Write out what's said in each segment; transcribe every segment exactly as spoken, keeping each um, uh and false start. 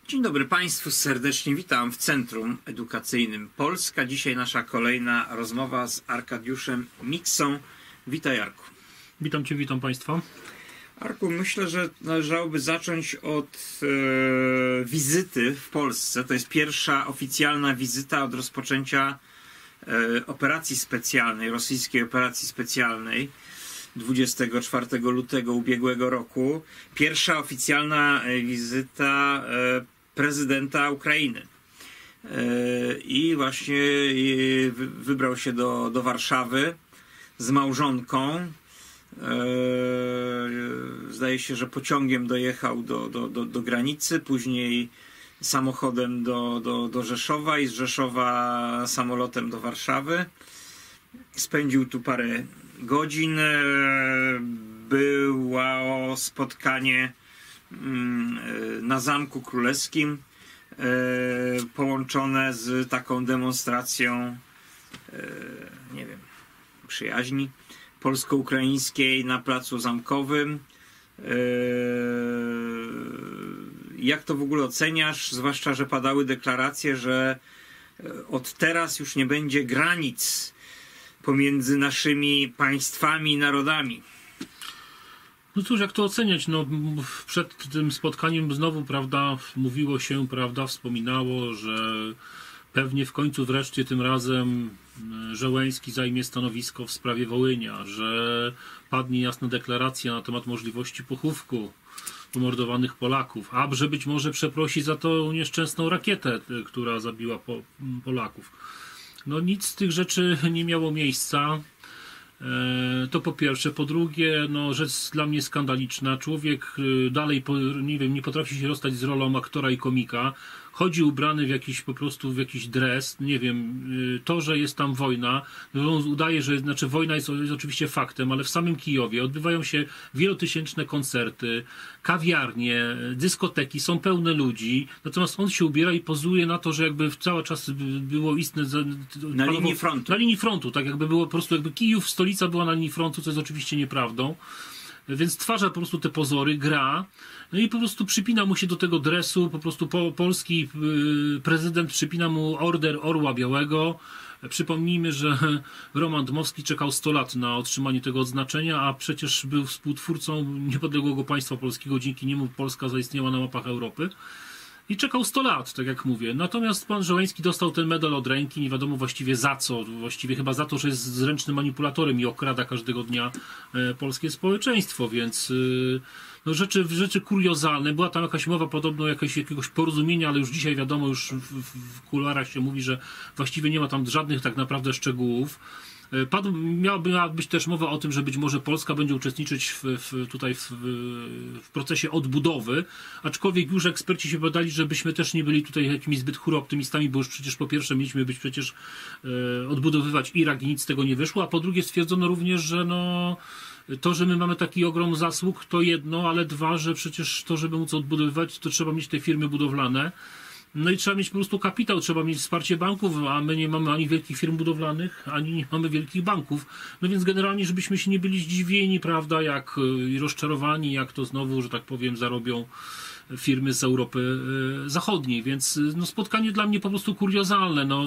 Dzień dobry Państwu, serdecznie witam w Centrum Edukacyjnym Polska. Dzisiaj nasza kolejna rozmowa z Arkadiuszem Miksą. Witaj, Arku. Witam Cię, witam Państwa. Arku, myślę, że należałoby zacząć od e, wizyty w Polsce. To jest pierwsza oficjalna wizyta od rozpoczęcia e, operacji specjalnej, rosyjskiej operacji specjalnej dwudziestego czwartego lutego ubiegłego roku. Pierwsza oficjalna wizyta e, prezydenta Ukrainy. I właśnie wybrał się do, do Warszawy z małżonką. Zdaje się, że pociągiem dojechał do, do, do, do granicy, później samochodem do, do, do Rzeszowa i z Rzeszowa samolotem do Warszawy. Spędził tu parę godzin. Było spotkanie na Zamku Królewskim, połączone z taką demonstracją, nie wiem, przyjaźni polsko-ukraińskiej na Placu Zamkowym. Jak to w ogóle oceniasz? Zwłaszcza, że padały deklaracje, że od teraz już nie będzie granic pomiędzy naszymi państwami i narodami. No cóż, jak to oceniać? No, przed tym spotkaniem znowu, prawda, mówiło się, prawda, wspominało, że pewnie w końcu wreszcie tym razem Zełenski zajmie stanowisko w sprawie Wołynia, że padnie jasna deklaracja na temat możliwości pochówku pomordowanych Polaków, a że być może przeprosi za tą nieszczęsną rakietę, która zabiła po Polaków. No nic z tych rzeczy nie miało miejsca. To po pierwsze. Po drugie, no, rzecz dla mnie skandaliczna. Człowiek dalej, nie wiem, nie potrafi się rozstać z rolą aktora i komika. Chodzi ubrany w jakiś, po prostu w jakiś dres, nie wiem, to, że jest tam wojna, on udaje, że, znaczy wojna jest, jest oczywiście faktem, ale w samym Kijowie odbywają się wielotysięczne koncerty, kawiarnie, dyskoteki, są pełne ludzi, natomiast on się ubiera i pozuje na to, że jakby cały czas było istne... Na linii frontu. Na linii frontu, tak jakby było po prostu, jakby Kijów, stolica była na linii frontu, co jest oczywiście nieprawdą. Więc stwarza po prostu te pozory, gra, no i po prostu przypina mu się do tego dresu, po prostu po, polski yy, prezydent przypina mu order Orła Białego. Przypomnijmy, że Roman Dmowski czekał sto lat na otrzymanie tego odznaczenia, a przecież był współtwórcą niepodległego państwa polskiego, dzięki niemu Polska zaistniała na mapach Europy. I czekał sto lat, tak jak mówię. Natomiast pan Zełenski dostał ten medal od ręki, nie wiadomo właściwie za co. Właściwie chyba za to, że jest zręcznym manipulatorem i okrada każdego dnia e, polskie społeczeństwo, więc e, no rzeczy, rzeczy kuriozalne. Była tam jakaś mowa podobno jakiegoś, jakiegoś porozumienia, ale już dzisiaj wiadomo, już w, w, w kuluarach się mówi, że właściwie nie ma tam żadnych tak naprawdę szczegółów. Padł, miała być też mowa o tym, że być może Polska będzie uczestniczyć w, w, tutaj w, w procesie odbudowy, aczkolwiek już eksperci się badali, żebyśmy też nie byli tutaj jakimiś zbyt hurra-optymistami, bo już przecież po pierwsze mieliśmy być przecież e, odbudowywać Irak i nic z tego nie wyszło, a po drugie stwierdzono również, że no to, że my mamy taki ogrom zasług, to jedno, ale dwa, że przecież to, żeby móc odbudowywać, to trzeba mieć te firmy budowlane. No i trzeba mieć po prostu kapitał, trzeba mieć wsparcie banków, a my nie mamy ani wielkich firm budowlanych, ani nie mamy wielkich banków. No więc generalnie, żebyśmy się nie byli zdziwieni, prawda, jak i rozczarowani, jak to znowu, że tak powiem, zarobią firmy z Europy Zachodniej, więc no, spotkanie dla mnie po prostu kuriozalne. No,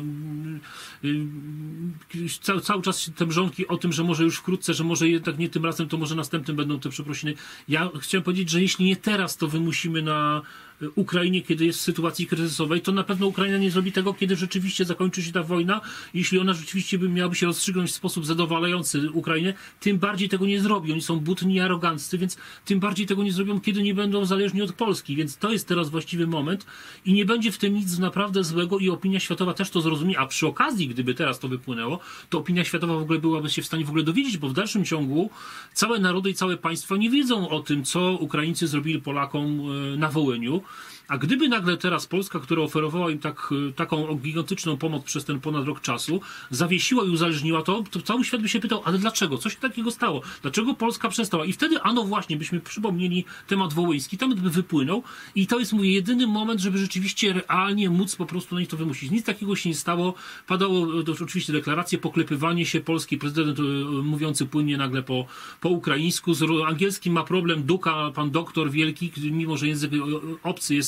cały, cały czas te mrzonki o tym, że może już wkrótce, że może jednak nie tym razem, to może następnym będą te przeprosiny. Ja chciałem powiedzieć, że jeśli nie teraz, to wymusimy na Ukrainie, kiedy jest w sytuacji kryzysowej, to na pewno Ukraina nie zrobi tego, kiedy rzeczywiście zakończy się ta wojna. Jeśli ona rzeczywiście by miałaby się rozstrzygnąć w sposób zadowalający Ukrainę, tym bardziej tego nie zrobi. Oni są butni i aroganccy, więc tym bardziej tego nie zrobią, kiedy nie będą zależni od Polski. Więc to jest teraz właściwy moment i nie będzie w tym nic naprawdę złego i opinia światowa też to zrozumie. A przy okazji, gdyby teraz to wypłynęło, to opinia światowa w ogóle byłaby się w stanie w ogóle dowiedzieć, bo w dalszym ciągu całe narody i całe państwa nie wiedzą o tym, co Ukraińcy zrobili Polakom na Wołyniu. A gdyby nagle teraz Polska, która oferowała im tak, taką gigantyczną pomoc przez ten ponad rok czasu, zawiesiła i uzależniła to, to cały świat by się pytał, ale dlaczego? Co się takiego stało? Dlaczego Polska przestała? I wtedy, ano właśnie, byśmy przypomnieli temat wołyński, tam by wypłynął i to jest, mówię, jedyny moment, żeby rzeczywiście realnie móc po prostu na nich to wymusić. Nic takiego się nie stało. Padało to, oczywiście deklaracje, poklepywanie się. Polski prezydent mówiący płynnie nagle po, po ukraińsku. Z angielskim ma problem Duka, pan doktor wielki, mimo że język obcy jest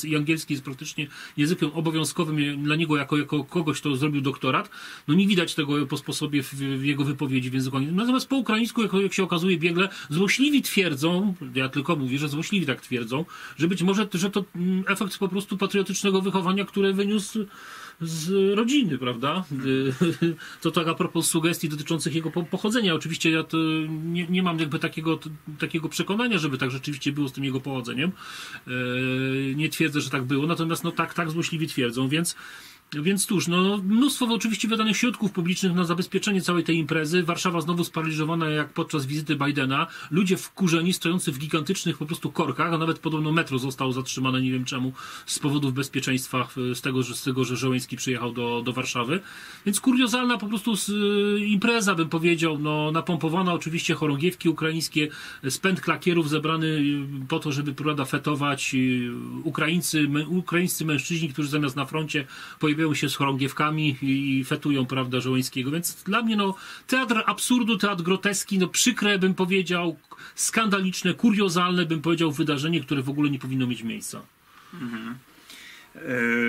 i angielski jest praktycznie językiem obowiązkowym dla niego jako, jako kogoś, kto zrobił doktorat, no nie widać tego po sposobie w, w jego wypowiedzi w języku angielskim. Natomiast po ukraińsku, jak, jak się okazuje biegle, złośliwi twierdzą, ja tylko mówię, że złośliwi tak twierdzą, że być może że to efekt po prostu patriotycznego wychowania, które wyniósł z rodziny, prawda? To tak a propos sugestii dotyczących jego pochodzenia. Oczywiście ja to nie, nie mam jakby takiego, takiego przekonania, żeby tak rzeczywiście było z tym jego pochodzeniem. Nie twierdzę, że tak było, natomiast no tak, tak złośliwie twierdzą, więc Więc cóż, no, mnóstwo oczywiście wydanych środków publicznych na zabezpieczenie całej tej imprezy. Warszawa znowu sparaliżowana jak podczas wizyty Bidena. Ludzie wkurzeni, stojący w gigantycznych po prostu korkach, a nawet podobno metro zostało zatrzymane, nie wiem czemu, z powodów bezpieczeństwa, z tego, że, z tego, że Żołęski przyjechał do, do Warszawy. Więc kuriozalna po prostu z, y, impreza, bym powiedział, no, napompowana oczywiście chorągiewki ukraińskie, spęd klakierów zebrany po to, żeby, prawda, fetować y, Ukraińcy, my, ukraińscy mężczyźni, którzy zamiast na froncie pojawiają się z chorągiewkami i fetują, prawda, Żołęskiego. Więc dla mnie, no, teatr absurdu, teatr groteski, no, przykre, bym powiedział, skandaliczne, kuriozalne, bym powiedział, wydarzenie, które w ogóle nie powinno mieć miejsca. Mhm. E,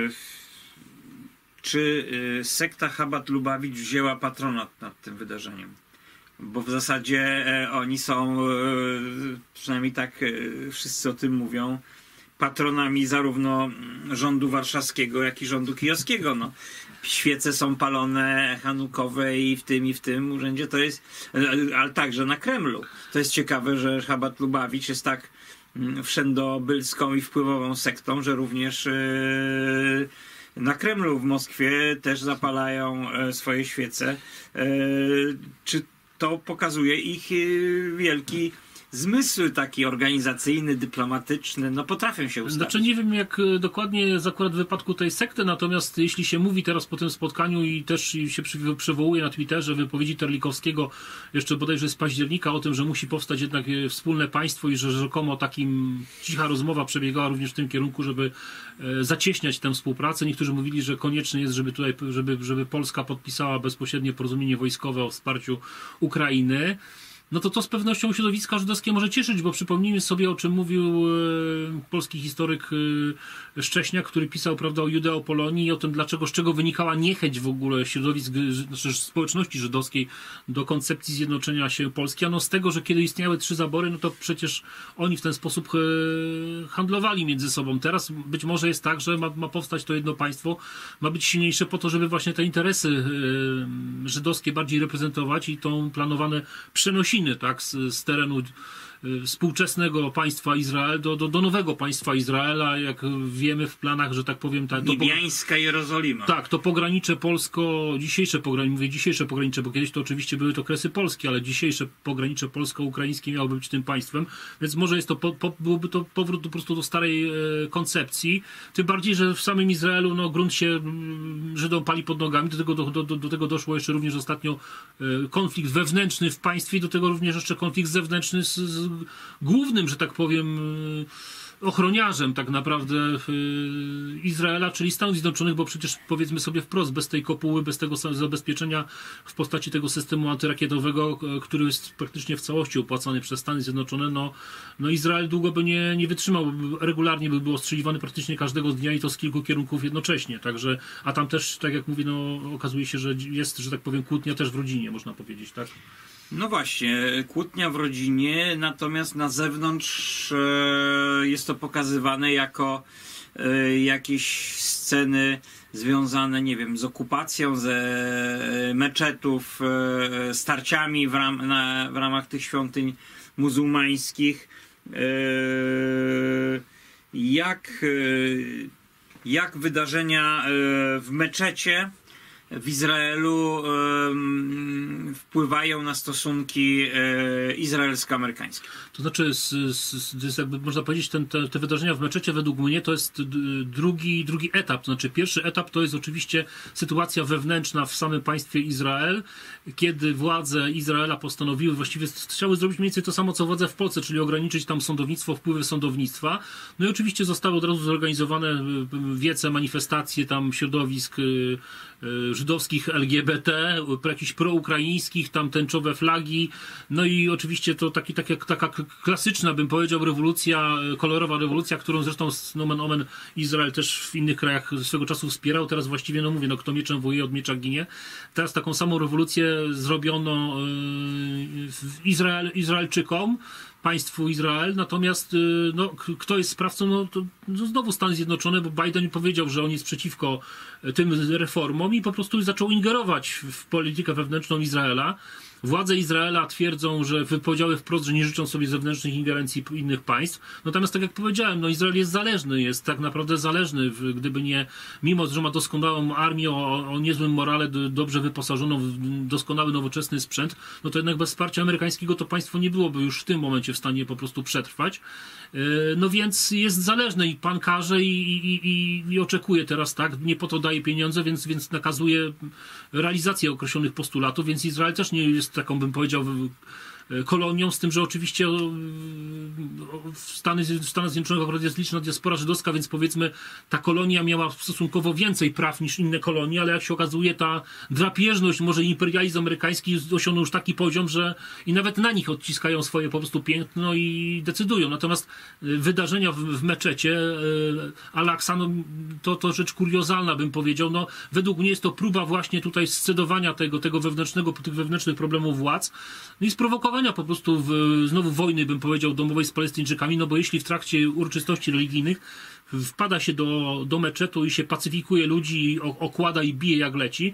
czy e, sekta Chabad Lubawicz wzięła patronat nad tym wydarzeniem? Bo w zasadzie e, oni są, e, przynajmniej tak e, wszyscy o tym mówią, patronami zarówno rządu warszawskiego, jak i rządu kijowskiego. No. Świece są palone hanukowe i w tym, i w tym urzędzie to jest, ale także na Kremlu. To jest ciekawe, że Chabad Lubawicz jest tak wszędobylską i wpływową sektą, że również na Kremlu w Moskwie też zapalają swoje świece. Czy to pokazuje ich wielki zmysł taki organizacyjny, dyplomatyczny, no potrafią się ustawić. Znaczy nie wiem jak dokładnie jest akurat w wypadku tej sekty, natomiast jeśli się mówi teraz po tym spotkaniu i też się przywołuje na Twitterze wypowiedzi Terlikowskiego jeszcze bodajże z października o tym, że musi powstać jednak wspólne państwo i że rzekomo takim cicha rozmowa przebiegała również w tym kierunku, żeby zacieśniać tę współpracę. Niektórzy mówili, że konieczne jest, żeby tutaj, żeby, żeby Polska podpisała bezpośrednie porozumienie wojskowe o wsparciu Ukrainy. No to to z pewnością środowiska żydowskie może cieszyć, bo przypomnijmy sobie, o czym mówił e, polski historyk e, Szcześniak, który pisał, prawda, o Judeopolonii i o tym, dlaczego, z czego wynikała niechęć w ogóle środowisk, znaczy społeczności żydowskiej do koncepcji zjednoczenia się Polski. Ano z tego, że kiedy istniały trzy zabory, no to przecież oni w ten sposób e, handlowali między sobą. Teraz być może jest tak, że ma, ma powstać to jedno państwo, ma być silniejsze po to, żeby właśnie te interesy e, żydowskie bardziej reprezentować i tą planowane przenosiny, tak, z, z terenu współczesnego państwa Izrael do, do, do nowego państwa Izraela, jak wiemy w planach, że tak powiem... Ta, Niebiańska Jerozolima. Tak, to pogranicze polsko, dzisiejsze pogranicze, mówię dzisiejsze pogranicze, bo kiedyś to oczywiście były to kresy polskie, ale dzisiejsze pogranicze polsko-ukraińskie miałoby być tym państwem, więc może jest to, po, po, byłoby to powrót po prostu do starej e, koncepcji, tym bardziej, że w samym Izraelu no, grunt się m, Żydom pali pod nogami, do tego, do, do, do tego doszło jeszcze również ostatnio e, konflikt wewnętrzny w państwie i do tego również jeszcze konflikt zewnętrzny z, z głównym, że tak powiem, ochroniarzem tak naprawdę Izraela, czyli Stanów Zjednoczonych, bo przecież powiedzmy sobie wprost, bez tej kopuły, bez tego zabezpieczenia w postaci tego systemu antyrakietowego, który jest praktycznie w całości opłacany przez Stany Zjednoczone, no, no Izrael długo by nie, nie wytrzymał, regularnie by był ostrzeliwany praktycznie każdego dnia i to z kilku kierunków jednocześnie, także, a tam też, tak jak mówię, no okazuje się, że jest, że tak powiem, kłótnia też w rodzinie, można powiedzieć, tak? No właśnie, kłótnia w rodzinie, natomiast na zewnątrz e, jest to pokazywane jako e, jakieś sceny związane, nie wiem, z okupacją, ze meczetów, e, starciami w, ram, na, w ramach tych świątyń muzułmańskich. E, jak, e, jak wydarzenia e, w meczecie w Izraelu e, wpływają na stosunki e, izraelsko-amerykańskie. To znaczy, z, z, z, jakby można powiedzieć, ten, te, te wydarzenia w meczecie według mnie to jest drugi, drugi etap. To znaczy, pierwszy etap to jest oczywiście sytuacja wewnętrzna w samym państwie Izrael, kiedy władze Izraela postanowiły, właściwie chciały zrobić mniej więcej to samo, co władze w Polsce, czyli ograniczyć tam sądownictwo, wpływy sądownictwa. No i oczywiście zostały od razu zorganizowane wiece, manifestacje tam środowisk żydowskich L G B T, jakichś proukraińskich, tam tęczowe flagi, no i oczywiście to taki, taki, taka klasyczna, bym powiedział, rewolucja, kolorowa rewolucja, którą zresztą nomen omen Izrael też w innych krajach swego czasu wspierał. Teraz właściwie, no mówię, no kto mieczem wojuje, od miecza ginie. Teraz taką samą rewolucję zrobiono Izrael, Izraelczykom, państwu Izrael, natomiast no, kto jest sprawcą, no to no, znowu Stany Zjednoczone, bo Biden powiedział, że on jest przeciwko tym reformom i po prostu zaczął ingerować w politykę wewnętrzną Izraela. Władze Izraela twierdzą, że wypowiedziały wprost, że nie życzą sobie zewnętrznych ingerencji innych państw. Natomiast tak jak powiedziałem, no Izrael jest zależny, jest tak naprawdę zależny, gdyby nie, mimo że ma doskonałą armię o, o niezłym morale, dobrze wyposażoną, doskonały nowoczesny sprzęt, no to jednak bez wsparcia amerykańskiego to państwo nie byłoby już w tym momencie w stanie po prostu przetrwać. No więc jest zależny i pan każe i, i, i, i oczekuje teraz, tak, nie po to daje pieniądze, więc, więc nakazuje realizację określonych postulatów, więc Izrael też nie jest taką, bym powiedział, kolonią, z tym, że oczywiście w Stany, w Stanach Zjednoczonych akurat jest liczna diaspora żydowska, więc powiedzmy ta kolonia miała stosunkowo więcej praw niż inne kolonie, ale jak się okazuje ta drapieżność, może imperializm amerykański osiągnął już taki poziom, że i nawet na nich odciskają swoje po prostu piętno i decydują. Natomiast wydarzenia w, w meczecie Al-Aqsa, no, to, to rzecz kuriozalna, bym powiedział. No, według mnie jest to próba właśnie tutaj scedowania tego, tego wewnętrznego, tych wewnętrznych problemów władz, no i sprowokowania po prostu w, znowu wojny, bym powiedział, domowej z Palestyńczykami, no bo jeśli w trakcie uroczystości religijnych wpada się do, do meczetu i się pacyfikuje ludzi, okłada i bije jak leci,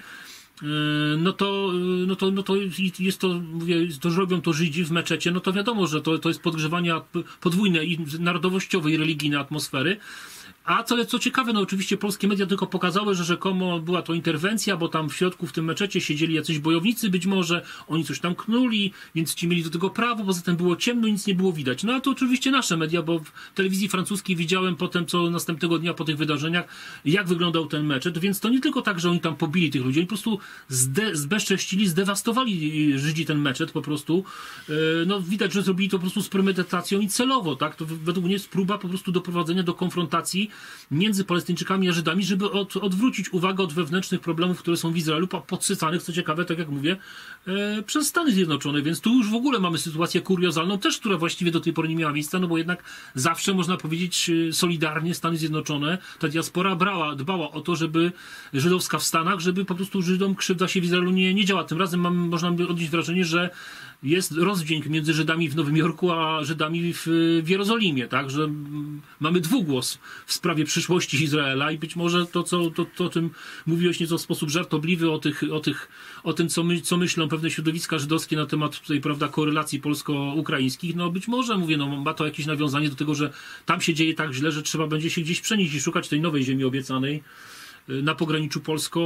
no to, no to, no to jest to, mówię, to robią to Żydzi w meczecie, no to wiadomo, że to, to jest podgrzewanie podwójnej i narodowościowej i religijnej atmosfery. A co, co ciekawe, no oczywiście polskie media tylko pokazały, że rzekomo była to interwencja, bo tam w środku w tym meczecie siedzieli jacyś bojownicy być może, oni coś tam knuli, więc ci mieli do tego prawo, poza tym było ciemno, nic nie było widać. No a to oczywiście nasze media, bo w telewizji francuskiej widziałem potem, co następnego dnia po tych wydarzeniach, jak wyglądał ten meczet, więc to nie tylko tak, że oni tam pobili tych ludzi, oni po prostu zde, zbezcześcili, zdewastowali Żydzi ten meczet po prostu. No widać, że zrobili to po prostu z premedytacją i celowo, tak? To według mnie jest próba po prostu doprowadzenia do konfrontacji między Palestyńczykami a Żydami, żeby od, odwrócić uwagę od wewnętrznych problemów, które są w Izraelu, podsycanych, co ciekawe, tak jak mówię, e, przez Stany Zjednoczone. Więc tu już w ogóle mamy sytuację kuriozalną, też, która właściwie do tej pory nie miała miejsca, no bo jednak zawsze, można powiedzieć, solidarnie Stany Zjednoczone, ta diaspora brała, dbała o to, żeby żydowska w Stanach, żeby po prostu Żydom krzywda się w Izraelu nie, nie działa. Tym razem mam, można odnieść wrażenie, że jest rozdźwięk między Żydami w Nowym Jorku, a Żydami w, w Jerozolimie, tak, że mamy dwugłos w sprawie przyszłości Izraela i być może to, co, to, to o czym mówiłeś nieco w sposób żartobliwy, o, tych, o, tych, o tym, co, my, co myślą pewne środowiska żydowskie na temat tutaj, prawda, korelacji polsko-ukraińskich, no być może, mówię, no ma to jakieś nawiązanie do tego, że tam się dzieje tak źle, że trzeba będzie się gdzieś przenieść i szukać tej nowej ziemi obiecanej na pograniczu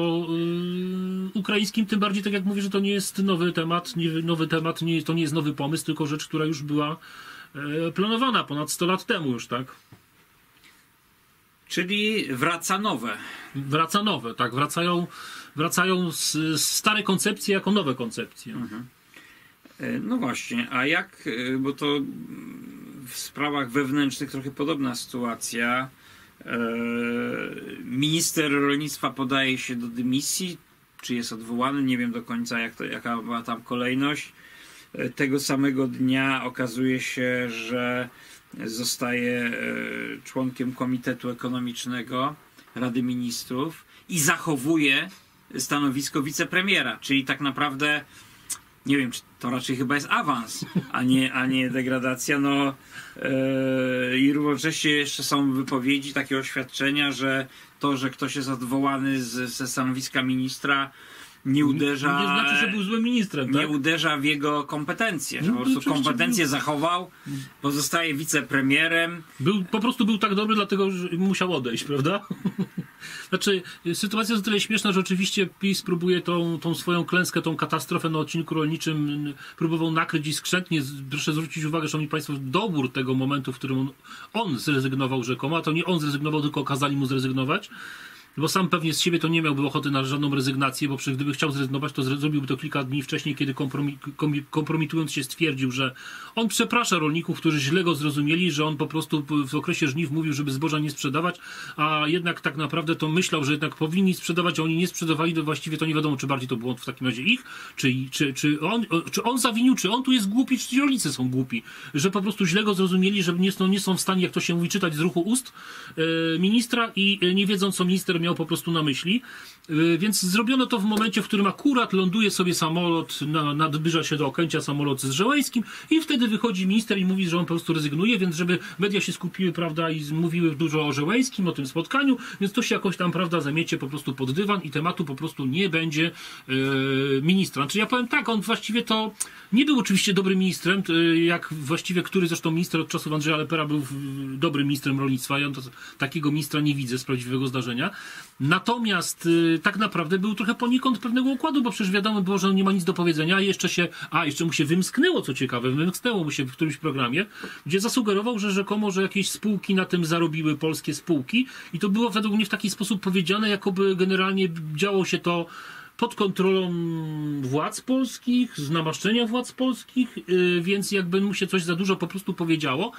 polsko-ukraińskim, tym bardziej, tak jak mówię, że to nie jest nowy temat, nie, nowy temat, nie, to nie jest nowy pomysł, tylko rzecz, która już była planowana ponad sto lat temu już, tak? Czyli wraca nowe. Wraca nowe, tak, wracają, wracają z, z stare koncepcje jako nowe koncepcje. Mhm. No właśnie, a jak, bo to w sprawach wewnętrznych trochę podobna sytuacja. Minister rolnictwa podaje się do dymisji, czy jest odwołany, nie wiem do końca jak to, jaka była tam kolejność. Tego samego dnia okazuje się, że zostaje członkiem Komitetu Ekonomicznego Rady Ministrów i zachowuje stanowisko wicepremiera, czyli tak naprawdę nie wiem, czy to raczej chyba jest awans, a nie, a nie degradacja. No, yy, i równocześnie jeszcze są wypowiedzi, takie oświadczenia, że to, że ktoś jest odwołany z, ze stanowiska ministra, nie uderza. Nie znaczy, że był złym ministrem, tak? Nie uderza w jego kompetencje, że No, po prostu kompetencje był... zachował, pozostaje wicepremierem. Był, po prostu był tak dobry, dlatego że musiał odejść, prawda? Znaczy, sytuacja jest o tyle śmieszna, że oczywiście PiS próbuje tą, tą swoją klęskę, tą katastrofę na odcinku rolniczym próbował nakryć i skrzętnie. Proszę zwrócić uwagę, szanowni państwo, dobór tego momentu, w którym on, on zrezygnował rzekomo, a to nie on zrezygnował, tylko kazali mu zrezygnować. bo sam pewnie z siebie to nie miałby ochoty na żadną rezygnację, bo przecież gdyby chciał zrezygnować, to zrobiłby to kilka dni wcześniej, kiedy kompromi kompromitując się stwierdził, że on przeprasza rolników, którzy źle go zrozumieli, że on po prostu w okresie żniw mówił, żeby zboża nie sprzedawać, a jednak tak naprawdę to myślał, że jednak powinni sprzedawać, a oni nie sprzedawali, to właściwie to nie wiadomo, czy bardziej to błąd w takim razie ich, czy, czy, czy, on, czy on zawinił, czy on tu jest głupi, czy ci rolnicy są głupi, że po prostu źle go zrozumieli, że nie są, nie są w stanie, jak to się mówi, czytać z ruchu ust e, ministra i nie wiedzą, co minister miał po prostu na myśli. E, więc zrobiono to w momencie, w którym akurat ląduje sobie samolot, na, nadbyża się do Okęcia samolot z Żeleńskim i wtedy wychodzi minister i mówi, że on po prostu rezygnuje, więc żeby media się skupiły, prawda, i mówiły dużo o Żeleńskim, o tym spotkaniu, więc to się jakoś tam, prawda, zamiecie po prostu pod dywan i tematu po prostu nie będzie e, ministra. Znaczy ja powiem tak, on właściwie to nie był oczywiście dobrym ministrem, jak właściwie który zresztą minister od czasów Andrzeja Lepera był dobrym ministrem rolnictwa. Ja to, takiego ministra nie widzę z prawdziwego zdarzenia. Natomiast y, tak naprawdę był trochę poniekąd pewnego układu, bo przecież wiadomo było, że on nie ma nic do powiedzenia, a jeszcze się, a jeszcze mu się wymsknęło, co ciekawe, wymsknęło mu się w którymś programie, gdzie zasugerował, że rzekomo, że jakieś spółki na tym zarobiły, polskie spółki, i to było według mnie w taki sposób powiedziane, jakoby generalnie działo się to pod kontrolą władz polskich, z namaszczenia władz polskich, yy, więc jakby mu się coś za dużo po prostu powiedziało.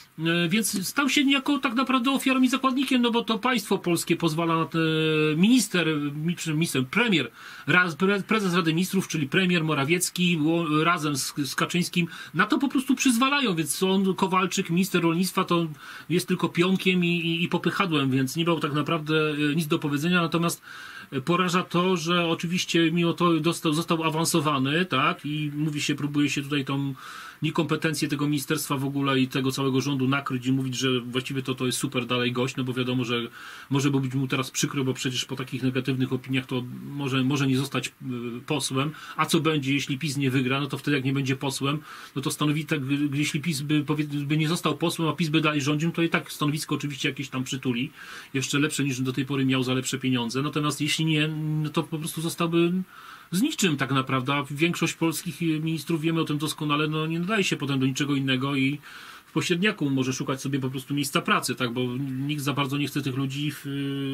Więc stał się niejako tak naprawdę ofiarą i zakładnikiem, no bo to państwo polskie pozwala na te, minister, minister, premier, raz, prezes Rady Ministrów, czyli premier Morawiecki razem z, z Kaczyńskim na to po prostu przyzwalają, więc on, Kowalczyk, minister rolnictwa, to jest tylko pionkiem i, i, i popychadłem, więc nie miał tak naprawdę nic do powiedzenia, natomiast poraża to, że oczywiście mimo to dostał, został awansowany, tak, i mówi się, próbuje się tutaj tą niekompetencję tego ministerstwa w ogóle i tego całego rządu nakryć i mówić, że właściwie to, to jest super dalej gość, no bo wiadomo, że może być mu teraz przykro, bo przecież po takich negatywnych opiniach to może, może nie zostać posłem, a co będzie, jeśli PiS nie wygra, no to wtedy jak nie będzie posłem, no to stanowi tak, jeśli PiS by, by nie został posłem, a PiS by dalej rządził, to i tak stanowisko oczywiście jakieś tam przytuli, jeszcze lepsze niż do tej pory miał za lepsze pieniądze, natomiast jeśli nie, no to po prostu zostałby z niczym tak naprawdę, a większość polskich ministrów, wiemy o tym doskonale, no nie nadaje się potem do niczego innego i w pośredniaku może szukać sobie po prostu miejsca pracy, tak, bo nikt za bardzo nie chce tych ludzi w,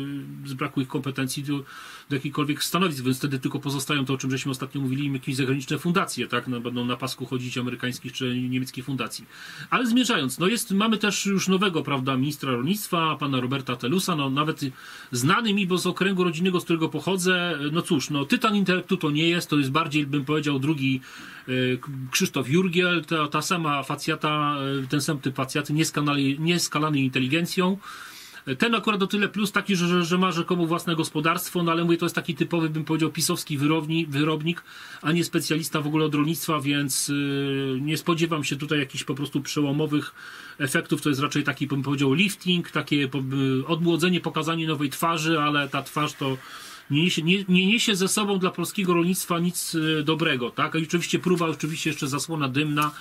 z braku ich kompetencji do, do jakichkolwiek stanowisk, więc wtedy tylko pozostają to, o czym żeśmy ostatnio mówili, jakieś zagraniczne fundacje, tak, no, będą na pasku chodzić amerykańskich czy niemieckich fundacji. Ale zmierzając, no jest, mamy też już nowego, prawda, ministra rolnictwa, pana Roberta Telusa, no nawet znany mi, bo z okręgu rodzinnego, z którego pochodzę, no cóż, no tytan intelektu to nie jest, to jest bardziej, bym powiedział, drugi y, Krzysztof Jurgiel, ta, ta sama facjata, y, ten sam typ facjaty, nieskalany inteligencją. Ten akurat o tyle plus taki, że, że, że ma rzekomo własne gospodarstwo, no ale mówię, to jest taki typowy, bym powiedział, pisowski wyrobni, wyrobnik, a nie specjalista w ogóle od rolnictwa, więc yy, nie spodziewam się tutaj jakichś po prostu przełomowych efektów. To jest raczej taki, bym powiedział, lifting, takie yy, odmłodzenie, pokazanie nowej twarzy, ale ta twarz to nie niesie, nie, nie niesie ze sobą dla polskiego rolnictwa nic yy, dobrego, tak? I oczywiście próba, oczywiście jeszcze zasłona dymna,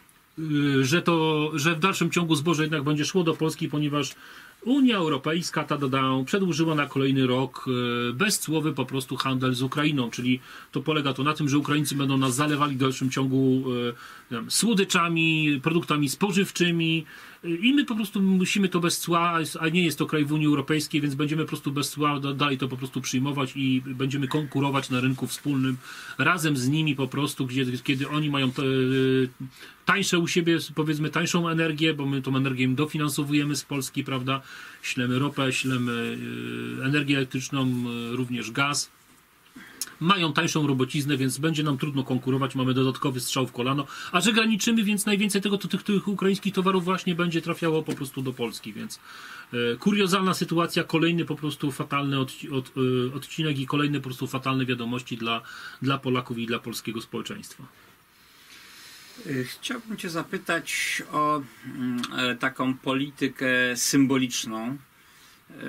że to, że w dalszym ciągu zboże jednak będzie szło do Polski, ponieważ Unia Europejska ta dodają, przedłużyła na kolejny rok bezcłowy po prostu handel z Ukrainą, czyli to polega to na tym, że Ukraińcy będą nas zalewali w dalszym ciągu wiem, słodyczami, produktami spożywczymi i my po prostu musimy to bez cła, a nie jest to kraj w Unii Europejskiej, więc będziemy po prostu bez cła dalej to po prostu przyjmować i będziemy konkurować na rynku wspólnym razem z nimi po prostu, gdzie, kiedy oni mają te, tańsze u siebie, powiedzmy tańszą energię, bo my tą energię im dofinansowujemy z Polski, prawda, ślemy ropę, ślemy energię elektryczną, również gaz. Mają tańszą robociznę, więc będzie nam trudno konkurować, mamy dodatkowy strzał w kolano, a że graniczymy, więc najwięcej tego, to tych, tych ukraińskich towarów właśnie będzie trafiało po prostu do Polski, więc e, kuriozalna sytuacja, kolejny po prostu fatalny od, od, e, odcinek i kolejne po prostu fatalne wiadomości dla, dla Polaków i dla polskiego społeczeństwa. Chciałbym Cię zapytać o e, taką politykę symboliczną. E,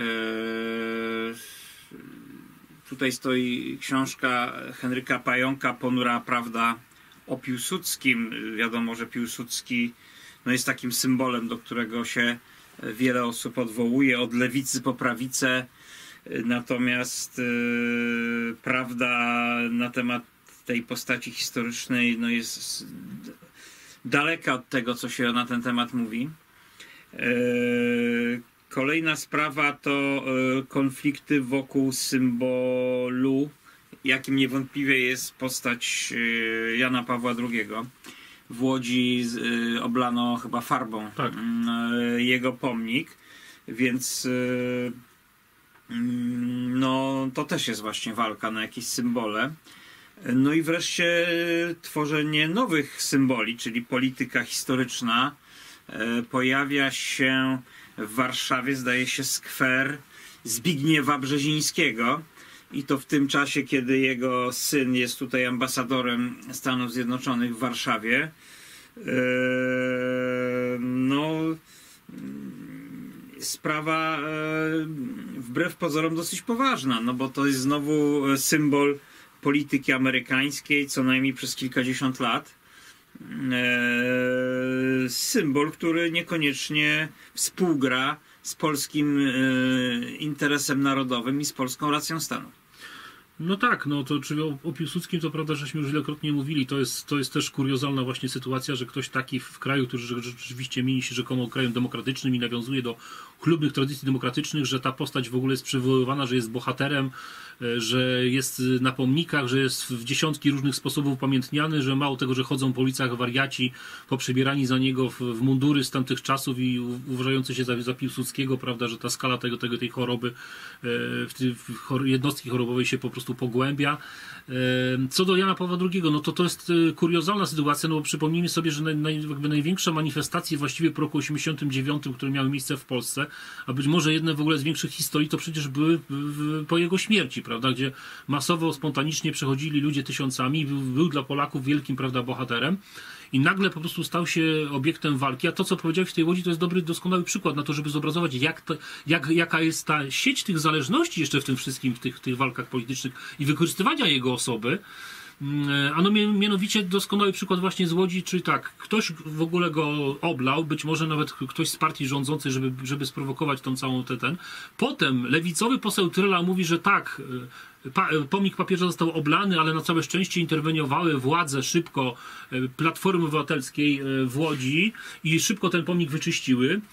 Tutaj stoi książka Henryka Pająka, Ponura prawda o Piłsudskim. Wiadomo, że Piłsudski no, jest takim symbolem, do którego się wiele osób odwołuje, od lewicy po prawicę. Natomiast yy, prawda na temat tej postaci historycznej no, jest daleka od tego, co się na ten temat mówi. Yy, Kolejna sprawa to y, konflikty wokół symbolu, jakim niewątpliwie jest postać y, Jana Pawła drugiego. W Łodzi y, oblano chyba farbą tak. y, jego pomnik, więc y, no to też jest właśnie walka na jakieś symbole. No i wreszcie tworzenie nowych symboli, czyli polityka historyczna. Pojawia się w Warszawie, zdaje się, skwer Zbigniewa Brzezińskiego i to w tym czasie, kiedy jego syn jest tutaj ambasadorem Stanów Zjednoczonych w Warszawie. No, sprawa wbrew pozorom dosyć poważna, no bo to jest znowu symbol polityki amerykańskiej, co najmniej przez kilkadziesiąt lat. Eee, symbol, który niekoniecznie współgra z polskim e, interesem narodowym i z polską racją stanu. No tak, no to czyli o, o Piłsudskim to prawda, żeśmy już wielokrotnie mówili, to jest, to jest też kuriozalna właśnie sytuacja, że ktoś taki w kraju, który rzeczywiście mieni się rzekomo krajem demokratycznym i nawiązuje do chlubnych tradycji demokratycznych, że ta postać w ogóle jest przywoływana, że jest bohaterem, że jest na pomnikach, że jest w dziesiątki różnych sposobów upamiętniany, że mało tego, że chodzą po ulicach wariaci, poprzebierani za niego w, w mundury z tamtych czasów i uważający się za, za Piłsudskiego, prawda, że ta skala tego, tego, tej choroby, w, w jednostki chorobowej się po prostu pogłębia. Co do Jana Pawła drugiego, no to to jest kuriozalna sytuacja, no bo przypomnijmy sobie, że naj, naj, jakby największe manifestacje właściwie po roku osiemdziesiątym dziewiątym, które miały miejsce w Polsce, a być może jedne w ogóle z większych historii, to przecież były w, w, po jego śmierci, prawda, gdzie masowo, spontanicznie przechodzili ludzie tysiącami, był, był dla Polaków wielkim, prawda, bohaterem i nagle po prostu stał się obiektem walki, a to, co powiedziałeś w tej Łodzi, to jest dobry, doskonały przykład na to, żeby zobrazować, jak to, jak, jaka jest ta sieć tych zależności jeszcze w tym wszystkim, w tych, tych walkach politycznych i wykorzystywania jego osoby. A no mianowicie doskonały przykład właśnie z Łodzi, czyli tak, ktoś w ogóle go oblał, być może nawet ktoś z partii rządzącej, żeby, żeby sprowokować tą całą ten, ten. Potem lewicowy poseł Tryla mówi, że tak, pa, pomnik papieża został oblany, ale na całe szczęście interweniowały władze szybko Platformy Obywatelskiej w Łodzi i szybko ten pomnik wyczyściły.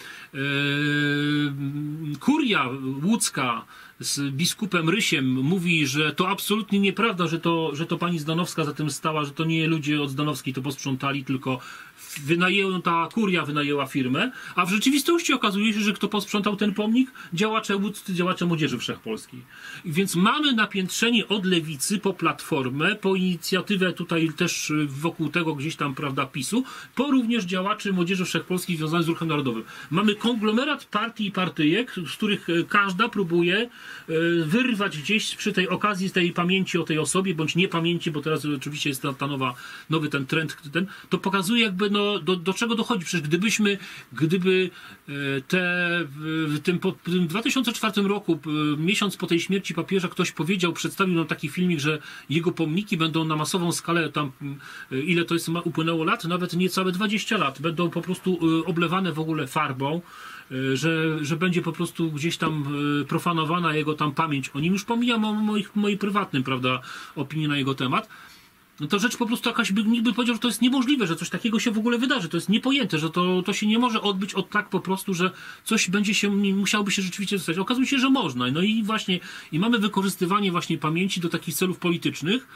Kuria łódzka z biskupem Rysiem mówi, że to absolutnie nieprawda, że to, że to pani Zdanowska za tym stała, że to nie ludzie od Zdanowskiej to posprzątali, tylko wynajęta kuria wynajęła firmę, a w rzeczywistości okazuje się, że kto posprzątał ten pomnik? Działacze łódzcy, działacze Młodzieży Wszechpolskiej. I więc mamy napiętrzenie od lewicy po Platformę, po inicjatywę tutaj też wokół tego gdzieś tam, prawda, PiSu, po również działaczy Młodzieży Wszechpolskiej związanych z ruchem narodowym. Mamy konglomerat partii i partyjek, z których każda próbuje wyrwać gdzieś przy tej okazji z tej pamięci o tej osobie, bądź niepamięci, bo teraz oczywiście jest ta, ta nowa, nowy ten trend, ten, to pokazuje jakby no, do, do czego dochodzi. Przecież gdybyśmy, gdyby te, w tym, po, w tym dwa tysiące czwartym roku, miesiąc po tej śmierci papieża, ktoś powiedział, przedstawił nam taki filmik, że jego pomniki będą na masową skalę, tam ile to jest, upłynęło lat, nawet niecałe dwadzieścia lat, będą po prostu oblewane w ogóle farbą, że, że będzie po prostu gdzieś tam profanowana jego tam pamięć o nim. Już pomijam o moich, mojej prywatnym, prawda, opinii na jego temat. No to rzecz po prostu jakaś, by, nikt by powiedział, że to jest niemożliwe, że coś takiego się w ogóle wydarzy. To jest niepojęte, że to, to się nie może odbyć od tak po prostu, że coś będzie się, musiałoby się rzeczywiście zostać. Okazuje się, że można. No i właśnie, i mamy wykorzystywanie właśnie pamięci do takich celów politycznych.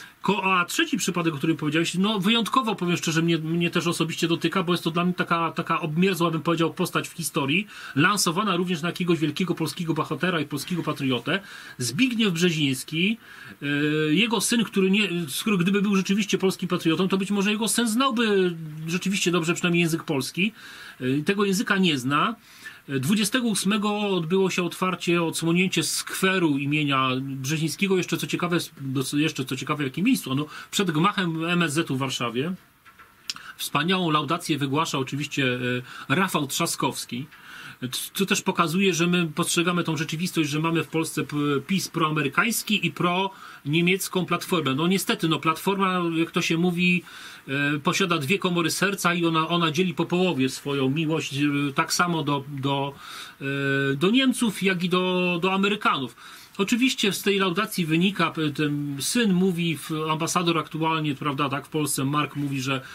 A trzeci przypadek, o którym powiedziałeś, no wyjątkowo, powiem szczerze, mnie, mnie też osobiście dotyka, bo jest to dla mnie taka, taka obmierzła, bym powiedział, postać w historii, lansowana również na jakiegoś wielkiego polskiego bohatera i polskiego patriotę. Zbigniew Brzeziński, yy, jego syn, który nie, który gdyby był rzeczywiście polskim patriotą, to być może jego syn znałby rzeczywiście dobrze przynajmniej język polski. Yy, tego języka nie zna. dwudziestego ósmego odbyło się otwarcie, odsłonięcie skweru imienia Brzezińskiego. Jeszcze co ciekawe, jeszcze co ciekawe w jakim miejscu? No, przed gmachem M S Z u w Warszawie. Wspaniałą laudację wygłasza oczywiście Rafał Trzaskowski. To też pokazuje, że my postrzegamy tą rzeczywistość, że mamy w Polsce PiS proamerykański i pro-niemiecką Platformę. No niestety, no Platforma, jak to się mówi, posiada dwie komory serca i ona, ona dzieli po połowie swoją miłość tak samo do, do, do Niemców, jak i do, do Amerykanów. Oczywiście z tej laudacji wynika, ten syn mówi, ambasador aktualnie, prawda, tak, w Polsce, Mark mówi, że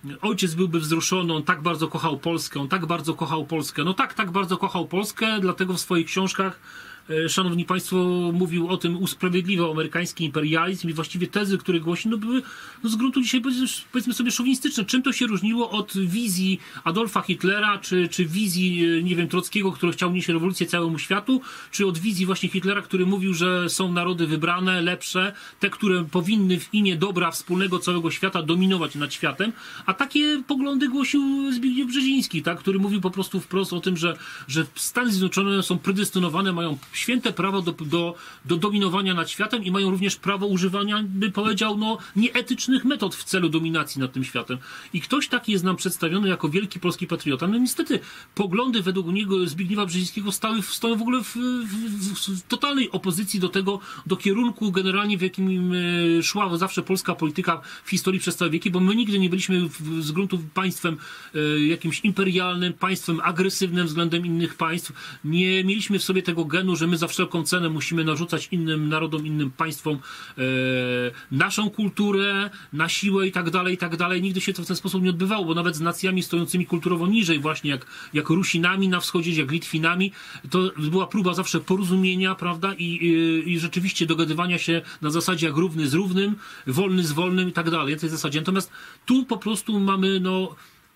ojciec byłby wzruszony, on tak bardzo kochał Polskę, on tak bardzo kochał Polskę. No tak, tak bardzo kochał Polskę, dlatego w swoich książkach, szanowni państwo, mówił o tym, usprawiedliwiał amerykański imperializm i właściwie tezy, które głosi, no były no z gruntu dzisiaj powiedzmy sobie szowinistyczne. Czym to się różniło od wizji Adolfa Hitlera, czy, czy wizji, nie wiem, Trockiego, który chciał nieść rewolucję całemu światu, czy od wizji właśnie Hitlera, który mówił, że są narody wybrane, lepsze, te, które powinny w imię dobra wspólnego całego świata dominować nad światem, a takie poglądy głosił Zbigniew Brzeziński, tak, który mówił po prostu wprost o tym, że, że Stany Zjednoczone są predestynowane, mają święte prawo do, do, do dominowania nad światem i mają również prawo używania, by powiedział, no, nieetycznych metod w celu dominacji nad tym światem. I ktoś taki jest nam przedstawiony jako wielki polski patriota. No niestety poglądy według niego Zbigniewa Brzezińskiego stały, stoją w ogóle w, w, w totalnej opozycji do tego, do kierunku generalnie, w jakim szła zawsze polska polityka w historii przez całe wieki, bo my nigdy nie byliśmy w, z gruntu państwem jakimś imperialnym, państwem agresywnym względem innych państw. Nie mieliśmy w sobie tego genu, że my za wszelką cenę musimy narzucać innym narodom, innym państwom e, naszą kulturę, na siłę i tak dalej, i tak dalej. Nigdy się to w ten sposób nie odbywało, bo nawet z nacjami stojącymi kulturowo niżej, właśnie jak, jak Rusinami na wschodzie, jak Litwinami, to była próba zawsze porozumienia, prawda, i, i, i rzeczywiście dogadywania się na zasadzie jak równy z równym, wolny z wolnym i tak dalej, na tej zasadzie. Natomiast tu po prostu mamy, no,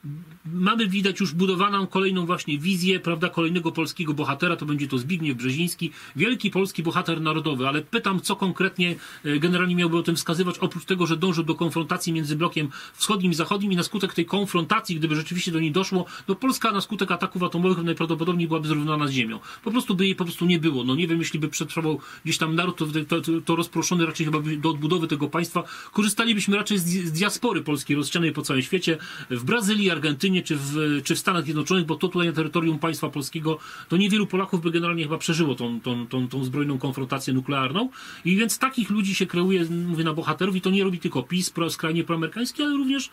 mamy widać już budowaną kolejną właśnie wizję, prawda, kolejnego polskiego bohatera, to będzie to Zbigniew Brzeziński, wielki polski bohater narodowy, ale pytam, co konkretnie generalnie miałby o tym wskazywać, oprócz tego, że dążył do konfrontacji między blokiem wschodnim i zachodnim i na skutek tej konfrontacji, gdyby rzeczywiście do niej doszło, no Polska na skutek ataków atomowych najprawdopodobniej byłaby zrównana z ziemią. Po prostu by jej po prostu nie było. No nie wiem, jeśli by przetrwał gdzieś tam naród, to, to, to, to rozproszony raczej chyba by do odbudowy tego państwa korzystalibyśmy raczej z, z diaspory polskiej rozsianej po całym świecie, w Brazylii, Argentynie czy w, czy w Stanach Zjednoczonych, bo to tutaj na terytorium państwa polskiego to niewielu Polaków by generalnie chyba przeżyło tą, tą, tą, tą zbrojną konfrontację nuklearną i więc takich ludzi się kreuje, mówię, na bohaterów i to nie robi tylko PiS, pro, skrajnie proamerykański, ale również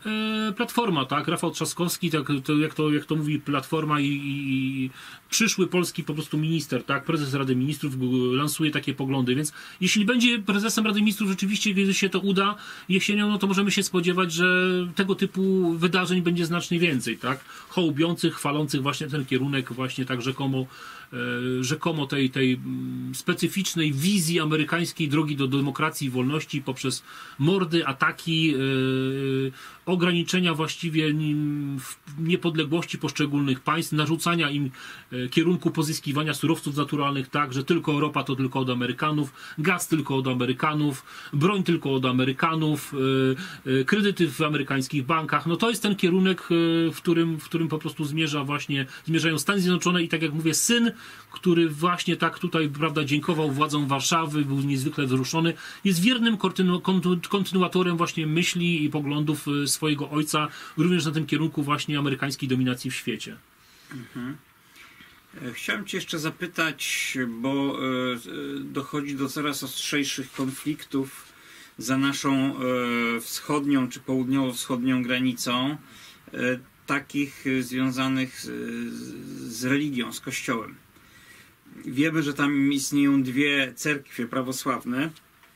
e, Platforma, tak, Rafał Trzaskowski, tak, to, jak, to, jak to mówi Platforma i, i, i przyszły polski po prostu minister, tak, prezes Rady Ministrów lansuje takie poglądy, więc jeśli będzie prezesem Rady Ministrów rzeczywiście, kiedy się to uda jesienią, no to możemy się spodziewać, że tego typu wydarzeń będzie znacznie więcej, tak, hołubiących, chwalących właśnie ten kierunek właśnie tak rzekomo, e, rzekomo tej, tej specyficznej wizji amerykańskiej drogi do demokracji i wolności poprzez mordy, ataki, e, ograniczenia właściwie niepodległości poszczególnych państw, narzucania im kierunku pozyskiwania surowców naturalnych, tak, że tylko ropa to tylko od Amerykanów, gaz tylko od Amerykanów, broń tylko od Amerykanów, kredyty w amerykańskich bankach. No to jest ten kierunek, w którym, w którym po prostu zmierza właśnie, zmierzają Stany Zjednoczone i tak jak mówię, syn, który właśnie tak tutaj, prawda, dziękował władzom Warszawy, był niezwykle wzruszony, jest wiernym kontynu, kontynuatorem właśnie myśli i poglądów swojego ojca, również na tym kierunku właśnie amerykańskiej dominacji w świecie. Mhm. Chciałem Cię jeszcze zapytać, bo dochodzi do coraz ostrzejszych konfliktów za naszą wschodnią czy południowo-wschodnią granicą, takich związanych z religią, z Kościołem. Wiemy, że tam istnieją dwie cerkwie prawosławne.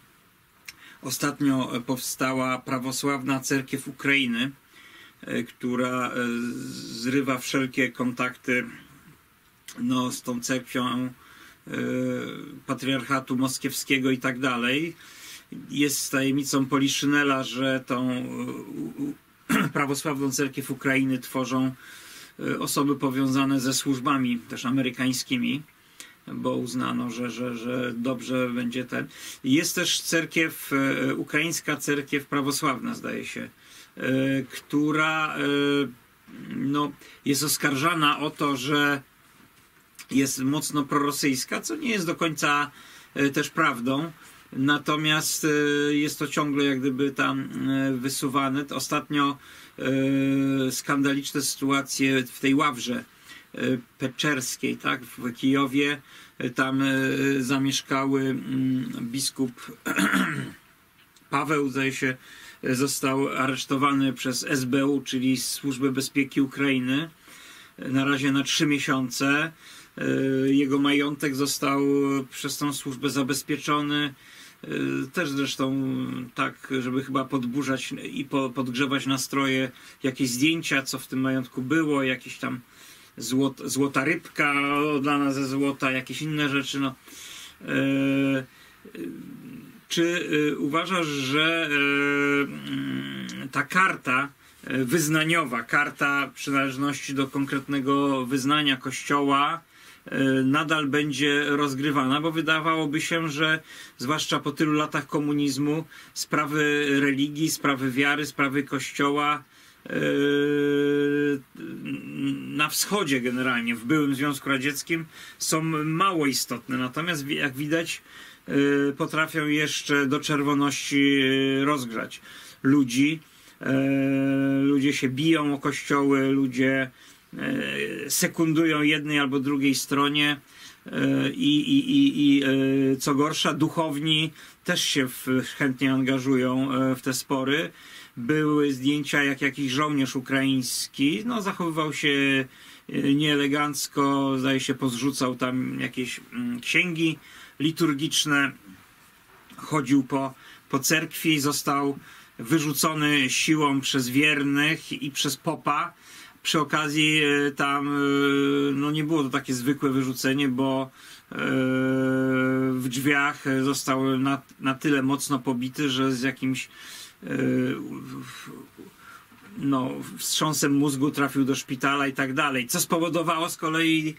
Ostatnio powstała prawosławna cerkiew Ukrainy, która zrywa wszelkie kontakty no, z tą cerkwią patriarchatu moskiewskiego i tak dalej. Jest tajemnicą Poliszynela, że tą prawosławną cerkiew Ukrainy tworzą osoby powiązane ze służbami też amerykańskimi, bo uznano, że, że, że dobrze będzie ten. Jest też cerkiew, ukraińska cerkiew prawosławna, zdaje się, która no, jest oskarżana o to, że jest mocno prorosyjska, co nie jest do końca też prawdą. Natomiast jest to ciągle jak gdyby tam wysuwane. Ostatnio skandaliczne sytuacje w tej Ławrze Peczerskiej, tak, w Kijowie. Tam zamieszkały biskup Paweł, zdaje się, został aresztowany przez S B U, czyli Służbę Bezpieki Ukrainy, na razie na trzy miesiące. Jego majątek został przez tą służbę zabezpieczony. też zresztą tak, żeby chyba podburzać i po, podgrzewać nastroje, jakieś zdjęcia, co w tym majątku było, jakieś tam złot, złota rybka dla nas ze złota, jakieś inne rzeczy. No. Czy uważasz, że ta karta wyznaniowa, karta przynależności do konkretnego wyznania Kościoła nadal będzie rozgrywana, bo wydawałoby się, że zwłaszcza po tylu latach komunizmu sprawy religii, sprawy wiary, sprawy Kościoła na wschodzie generalnie, w byłym Związku Radzieckim są mało istotne, natomiast jak widać potrafią jeszcze do czerwoności rozgrzać ludzi. Ludzie się biją o kościoły, ludzie sekundują jednej albo drugiej stronie i, i, i, i co gorsza, duchowni też się w, chętnie angażują w te spory. Były zdjęcia, jak jakiś żołnierz ukraiński no, zachowywał się nieelegancko, zdaje się pozrzucał tam jakieś księgi liturgiczne, chodził po, po cerkwi, został wyrzucony siłą przez wiernych i przez popa. Przy okazji tam no nie było to takie zwykłe wyrzucenie, bo w drzwiach został na, na tyle mocno pobity, że z jakimś no, wstrząsem mózgu trafił do szpitala i tak dalej. Co spowodowało z kolei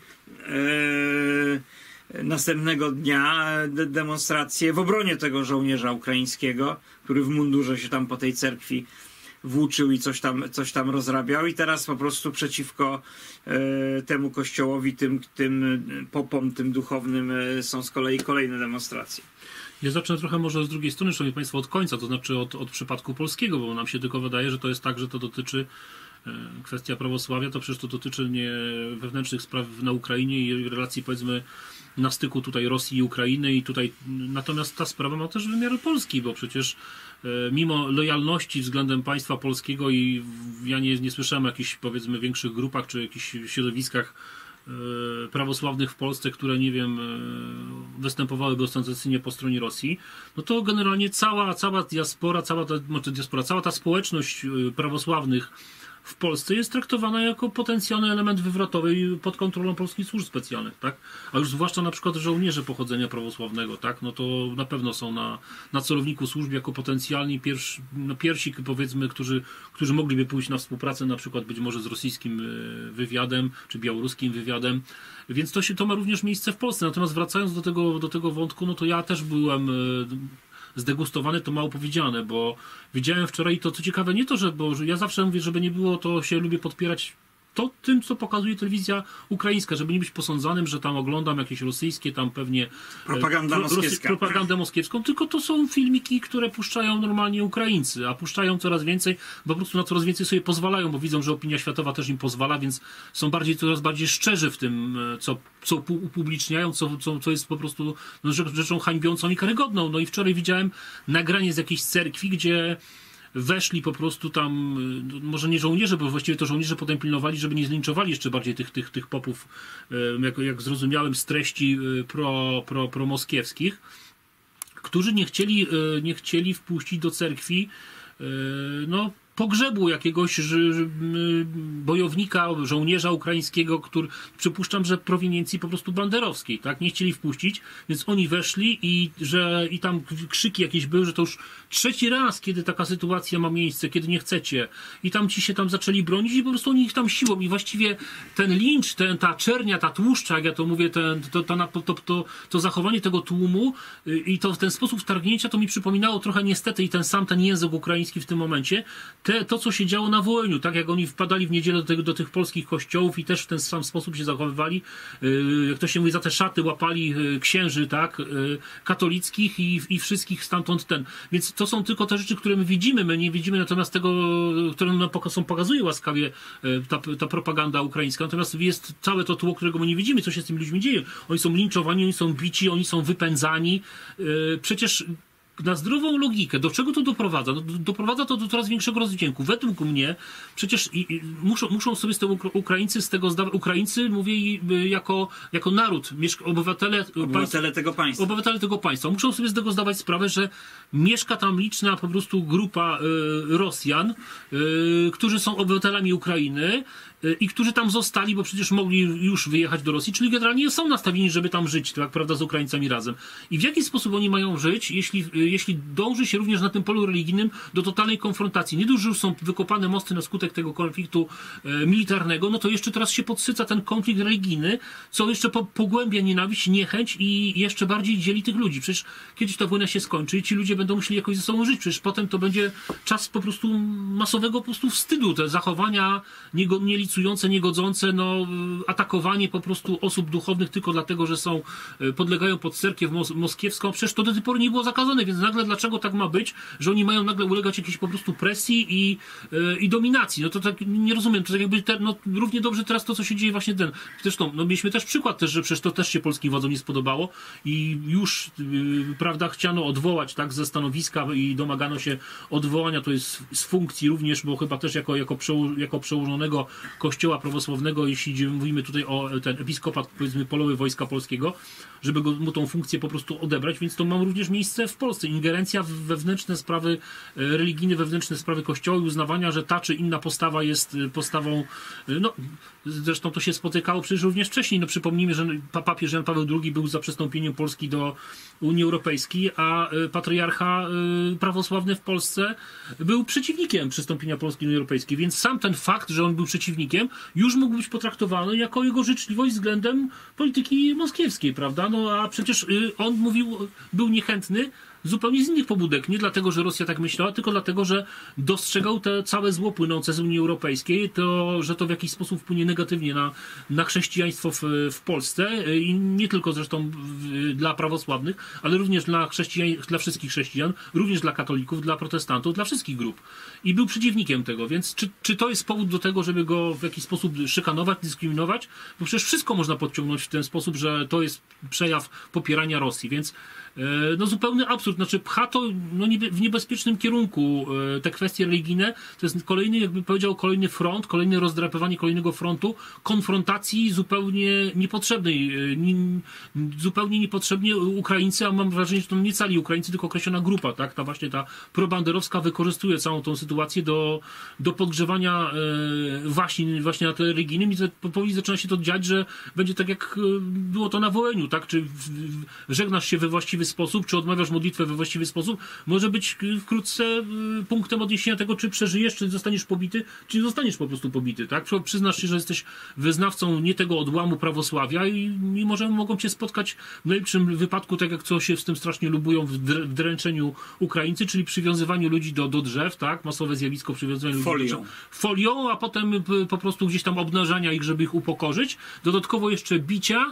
następnego dnia de demonstrację w obronie tego żołnierza ukraińskiego, który w mundurze się tam po tej cerkwi włóczył i coś tam, coś tam rozrabiał, i teraz po prostu przeciwko e, temu kościołowi, tym, tym popom, tym duchownym e, są z kolei kolejne demonstracje. Ja zacznę trochę może z drugiej strony, szanowni państwo, od końca, to znaczy od, od przypadku polskiego, bo nam się tylko wydaje, że to jest tak, że to dotyczy e, kwestia prawosławia, to przecież to dotyczy nie wewnętrznych spraw na Ukrainie i relacji, powiedzmy, na styku tutaj Rosji i Ukrainy, i tutaj natomiast ta sprawa ma też wymiar polski, bo przecież e, mimo lojalności względem państwa polskiego, i w, ja nie, nie słyszałem o jakichś, powiedzmy, większych grupach czy jakichś środowiskach e, prawosławnych w Polsce, które, nie wiem, e, występowałyby ostentacyjnie po stronie Rosji, no to generalnie cała, cała diaspora, cała ta, znaczy diaspora, cała ta społeczność e, prawosławnych w Polsce jest traktowana jako potencjalny element wywrotowy pod kontrolą polskich służb specjalnych, tak? A już zwłaszcza na przykład żołnierze pochodzenia prawosławnego, tak? No to na pewno są na, na celowniku służb jako potencjalni pierwsi, no pierwsi, powiedzmy, którzy, którzy mogliby pójść na współpracę na przykład być może z rosyjskim wywiadem, czy białoruskim wywiadem. Więc to się, to ma również miejsce w Polsce. Natomiast wracając do tego, do tego wątku, no to ja też byłem zdegustowany, to mało powiedziane, bo widziałem wczoraj to, co ciekawe, nie to, że, bo ja zawsze mówię, żeby nie było, to się lubię podpierać to tym, co pokazuje telewizja ukraińska, żeby nie być posądzanym, że tam oglądam jakieś rosyjskie, tam pewnie propaganda pro, moskiewska. propagandę moskiewską, tylko to są filmiki, które puszczają normalnie Ukraińcy, a puszczają coraz więcej, bo po prostu na coraz więcej sobie pozwalają, bo widzą, że opinia światowa też im pozwala, więc są bardziej, coraz bardziej szczerzy w tym, co, co upubliczniają, co, co, co jest po prostu no, rzeczą hańbiącą i karygodną. No i wczoraj widziałem nagranie z jakiejś cerkwi, gdzie weszli po prostu tam, może nie żołnierze, bo właściwie to żołnierze potem pilnowali, żeby nie zlinczowali jeszcze bardziej tych, tych, tych popów, jak, jak zrozumiałem z treści pro, pro, promoskiewskich, którzy nie chcieli, nie chcieli wpuścić do cerkwi no, pogrzebu jakiegoś bojownika, żołnierza ukraińskiego, który, przypuszczam, że prowiniencji po prostu banderowskiej, tak? Nie chcieli wpuścić, więc oni weszli i że i tam krzyki jakieś były, że to już trzeci raz, kiedy taka sytuacja ma miejsce, kiedy nie chcecie, i tam ci się tam zaczęli bronić i po prostu oni ich tam siłą, i właściwie ten lincz, ten, ta czernia, ta tłuszcza, jak ja to mówię, ten, to, to, to, to, to, to zachowanie tego tłumu i to w ten sposób wtargnięcia, to mi przypominało trochę niestety i ten sam ten język ukraiński w tym momencie, Te, to, co się działo na Wołyniu, tak jak oni wpadali w niedzielę do, tego, do tych polskich kościołów i też w ten sam sposób się zachowywali, yy, jak to się mówi, za te szaty łapali yy, księży, tak, yy, katolickich i, i wszystkich stamtąd ten. Więc to są tylko te rzeczy, które my widzimy, my nie widzimy natomiast tego, które nam pokazują, pokazuje łaskawie yy, ta, ta propaganda ukraińska, natomiast jest całe to tło, którego my nie widzimy, co się z tymi ludźmi dzieje. Oni są linczowani, oni są bici, oni są wypędzani. Yy, przecież na zdrową logikę, do czego to doprowadza? No, doprowadza to do coraz większego rozdźwięku. Według mnie przecież i, i, muszą, muszą sobie z tego Ukraińcy z tego zdawać, Ukraińcy mówię jako, jako naród, obywatele, obywatele państw, tego państwa. Obywatele tego państwa. Muszą sobie z tego zdawać sprawę, że mieszka tam liczna po prostu grupa y, Rosjan, y, którzy są obywatelami Ukrainy y, i którzy tam zostali, bo przecież mogli już wyjechać do Rosji, czyli generalnie są nastawieni, żeby tam żyć, tak, prawda, z Ukraińcami razem. I w jaki sposób oni mają żyć, jeśli, jeśli dąży się również na tym polu religijnym do totalnej konfrontacji? Nie dość, że już są wykopane mosty na skutek tego konfliktu e, militarnego, no to jeszcze teraz się podsyca ten konflikt religijny, co jeszcze po, pogłębia nienawiść, niechęć i jeszcze bardziej dzieli tych ludzi. Przecież kiedyś ta wojna się skończy i ci ludzie będą musieli jakoś ze sobą żyć. Przecież potem to będzie czas po prostu masowego po prostu wstydu. Te zachowania niego, nielicujące, niegodzące, no, atakowanie po prostu osób duchownych tylko dlatego, że są, podlegają pod cerkiew mos moskiewską. Przecież to do tej pory nie było zakazane, więc nagle dlaczego tak ma być, że oni mają nagle ulegać jakiejś po prostu presji i, yy, i dominacji? No to tak nie rozumiem. To tak jakby te, no, równie dobrze teraz to, co się dzieje właśnie ten. Zresztą, no mieliśmy też przykład też, że przecież to też się polskim władzom nie spodobało i już, yy, prawda, chciano odwołać, tak, ze stanowiska i domagano się odwołania, to jest z funkcji również, bo chyba też jako, jako, przeło, jako przełożonego kościoła prawosławnego, jeśli mówimy tutaj o ten episkopat, powiedzmy, polowy Wojska Polskiego, żeby go, mu tą funkcję po prostu odebrać, więc to ma również miejsce w Polsce. Ingerencja w wewnętrzne sprawy religijne, wewnętrzne sprawy kościoła i uznawania, że ta czy inna postawa jest postawą, no zresztą to się spotykało przecież również wcześniej. No przypomnijmy, że papież Jan Paweł drugi był za przystąpieniem Polski do Unii Europejskiej, a patriarcha prawosławny w Polsce był przeciwnikiem przystąpienia Polski do Unii Europejskiej, więc sam ten fakt, że on był przeciwnikiem, już mógł być potraktowany jako jego życzliwość względem polityki moskiewskiej, prawda? No a przecież on mówił, był niechętny zupełnie z innych pobudek. Nie dlatego, że Rosja tak myślała, tylko dlatego, że dostrzegał te całe zło płynące z Unii Europejskiej, to, że to w jakiś sposób wpłynie negatywnie na, na chrześcijaństwo w, w Polsce i nie tylko zresztą w, dla prawosławnych, ale również dla chrześcijan, dla wszystkich chrześcijan, również dla katolików, dla protestantów, dla wszystkich grup. I był przeciwnikiem tego, więc czy, czy to jest powód do tego, żeby go w jakiś sposób szykanować, dyskryminować? Bo przecież wszystko można podciągnąć w ten sposób, że to jest przejaw popierania Rosji, więc no zupełny absurd, znaczy pcha to no, niebe, w niebezpiecznym kierunku e, te kwestie religijne, to jest kolejny, jakby powiedział, kolejny front, kolejne rozdrapywanie kolejnego frontu, konfrontacji zupełnie niepotrzebnej, e, nie, zupełnie niepotrzebnie Ukraińcy, a mam wrażenie, że to nie cali Ukraińcy, tylko określona grupa, tak, ta właśnie ta probanderowska wykorzystuje całą tą sytuację do, do podgrzewania e, właśnie, właśnie na tle religijnym i powoli zaczyna się to dziać, że będzie tak jak było to na Wołyniu, tak, czy w, w, żegnasz się we właściwy sposób, czy odmawiasz modlitwę we właściwy sposób, może być wkrótce punktem odniesienia tego, czy przeżyjesz, czy zostaniesz pobity, czy nie zostaniesz po prostu pobity, tak? Przyznasz się, że jesteś wyznawcą nie tego odłamu prawosławia i, i może mogą cię spotkać w najlepszym wypadku, tak jak co się z tym strasznie lubują w, dr w dręczeniu Ukraińcy, czyli przywiązywaniu ludzi do, do drzew, tak? Masowe zjawisko przywiązywania ludzi folią. do drzew. Folią, a potem po prostu gdzieś tam obnażania ich, żeby ich upokorzyć. Dodatkowo jeszcze bicia,